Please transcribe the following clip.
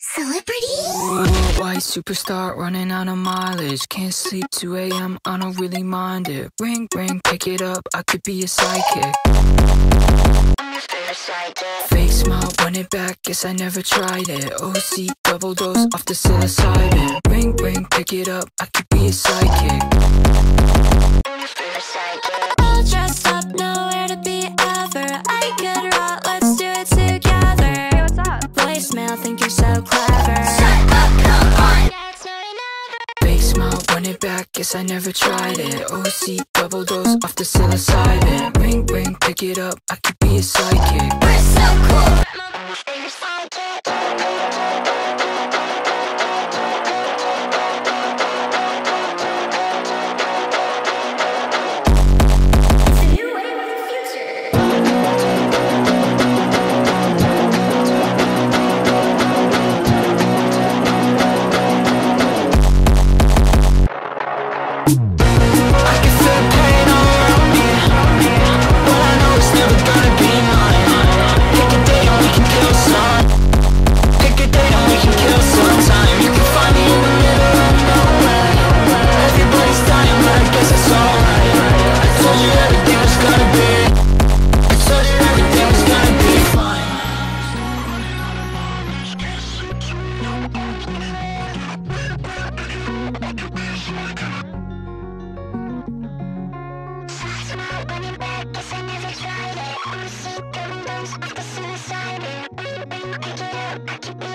Celebrity? White superstar running out of mileage. Can't sleep 2 a.m. I don't really mind it. Ring, ring, pick it up. I could be a sidekick. Fake smile, run it back. Guess I never tried it. OC, double dose off the psilocybin. Ring, ring, pick it up. I could be a sidekick. All dressed up, nowhere to be ever. I could rock, let's do it together. Hey, what's up? Voicemail, think you're so clever. Shut up, come on! Fake smile, run it back. Guess I never tried it. OC, double dose off the psilocybin. Ring, ring, pick it up. I could be a sidekick. We're so cool! I could be